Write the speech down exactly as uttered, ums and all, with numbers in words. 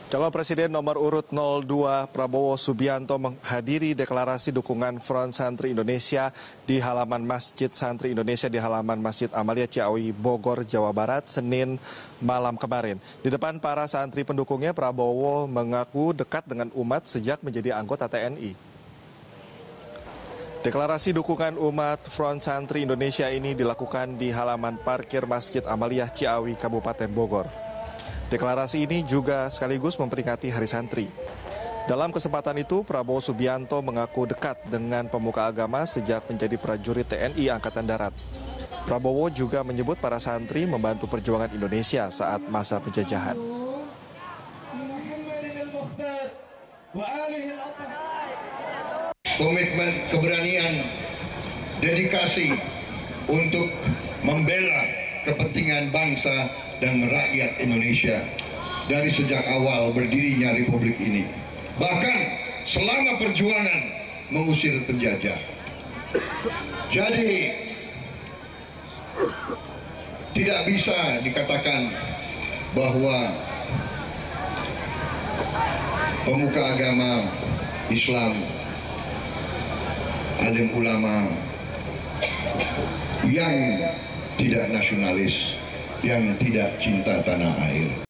Calon Presiden nomor urut nol dua Prabowo Subianto menghadiri deklarasi dukungan Front Santri Indonesia di halaman Masjid Santri Indonesia di halaman Masjid Amalia Ciawi, Bogor, Jawa Barat, Senin malam kemarin. Di depan para santri pendukungnya, Prabowo mengaku dekat dengan umat sejak menjadi anggota T N I. Deklarasi dukungan umat Front Santri Indonesia ini dilakukan di halaman parkir Masjid Amalia Ciawi, Kabupaten Bogor. Deklarasi ini juga sekaligus memperingati Hari Santri. Dalam kesempatan itu, Prabowo Subianto mengaku dekat dengan pemuka agama sejak menjadi prajurit T N I Angkatan Darat. Prabowo juga menyebut para santri membantu perjuangan Indonesia saat masa penjajahan. Komitmen, keberanian, dedikasi untuk membela kepentingan bangsa dan rakyat Indonesia dari sejak awal berdirinya Republik ini. Bahkan selama perjuangan mengusir penjajah. Jadi tidak bisa dikatakan bahwa pemuka agama Islam, alim ulama yang tidak nasionalis, yang tidak cinta tanah air.